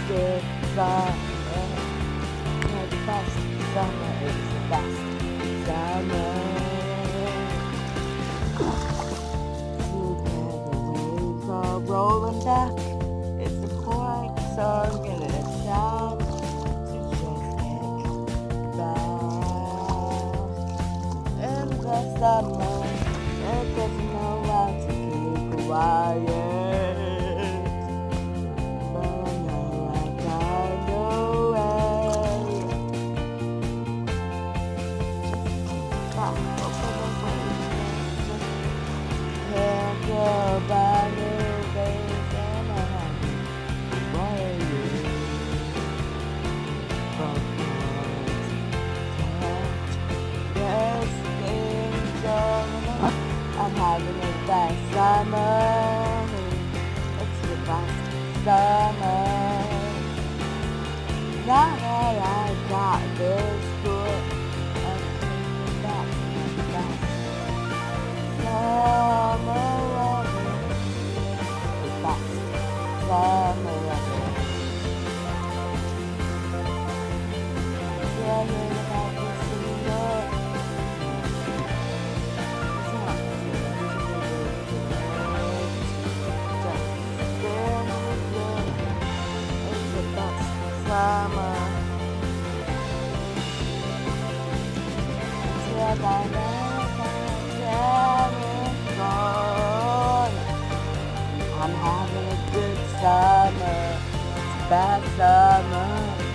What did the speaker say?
good summer. The best summer is the best summer. Together waves are rolling back. It's a quiet song and it's time to just kick back. In the summer, it doesn't know how to keep quiet. But I know I find a way. Stop, open the window. Can't go by new days and I have to worry. But there's things going on. I'm having a best summer. It's the best summer. Now that I got this good, I'm thinking back to the best summer ever. The best summer ever. Thinking about this single. Summer. Till the next is gone. I'm having a good summer. It's a bad summer.